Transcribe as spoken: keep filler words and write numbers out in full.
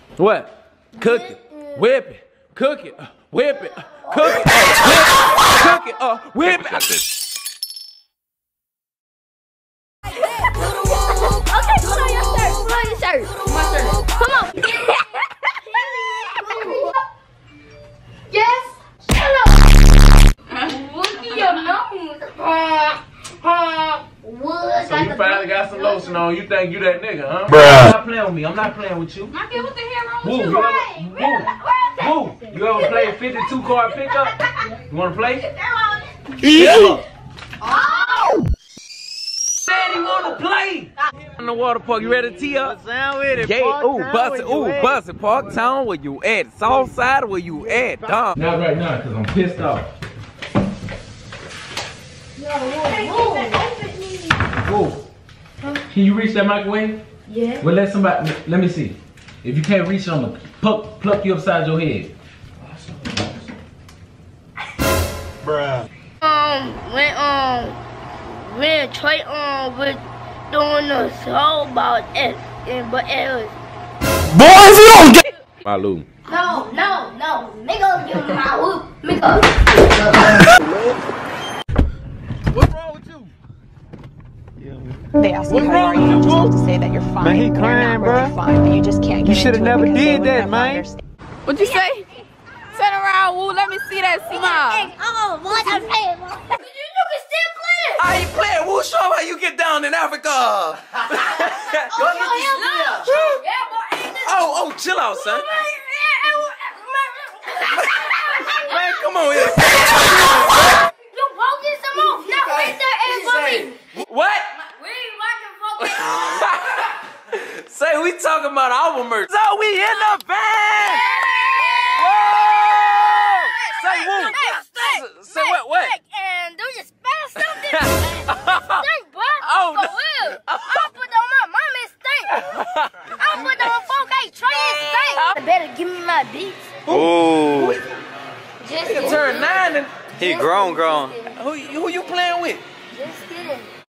What? Cook it, whip it, cook it, uh, whip it, uh, cook it, uh, whip it, cook it, uh, whip it. Okay, put on your shirt. Put on your shirt. My shirt. Come on. Yes. Shut up. Look at your nose. So you finally got some lotion on. You think you that nigga, huh? Bruh. I'm not playing with me. I'm not playing with you. Okay, what the hell wrong Woo, with you? you ever, woo, woo, you ever play fifty-two card pickup? You wanna play? Yeah. Oh. Said he wanna play. In the water park, you ready to tee up? Sound with it. Yeah, ooh, bust it, ooh, bust it. Park Town, where you at? South side, where you at? Dom. Not right now, cause I'm pissed off. Whoa. Can you reach that microwave? Yeah. Well, let somebody, let me see. If you can't reach it, I'm gonna pluck, pluck you upside your head. Bruh. Um, when, um, when Trey, um, was doing a song about it, and, but it was... Boy, if you don't get... Malou. No, no, no. Nigga, give me my whoop. Nigga. What's wrong with you? They ask you how you are, you just have to say that you're fine. Man, he You're crying, not really bro. fine, but you just can't get You should have into it never because they did would that, never man. understand. What'd you say? Turn around, woo. Let me see that smile. Oh, what I'm playing. You can still play it. How you playing? Woo, show 'em how you get down in Africa. Oh, Oh, oh, chill out, son. Man, come on here. You broke this some more. Now where's the ass for me? What? We ain't watching focus. Say we talking about our merch. So we in the van. Whoa! Say woo. Say what? What? And do you spell something? Stink, bro. Oh, For no. real. I'll put on my mama stink. I'll put on four K Trey stink. Better give me my beats. Ooh. Just Nigga turn nine and He grown, grown. who, who you playing with? Just kidding.